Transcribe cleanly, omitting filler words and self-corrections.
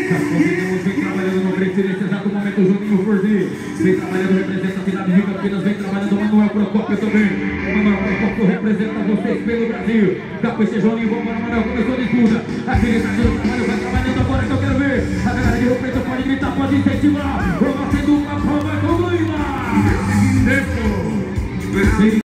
Vem trabalhando no Grêmio, nesse exato momento o Juninho Forzi. Vem trabalhando, representa a cidade de Campinas. Vem trabalhando o Manuel Procópio também. O Manuel Procópio representa vocês pelo Brasil. Capricha, Juninho, vamos para o Manuel, começou a disputa. Aquele tá no trabalho, vai trabalhando agora que eu quero ver. A galera de Rio Preto pode gritar, pode incentivar. Vamos batendo uma prova com o Lima. Tempo.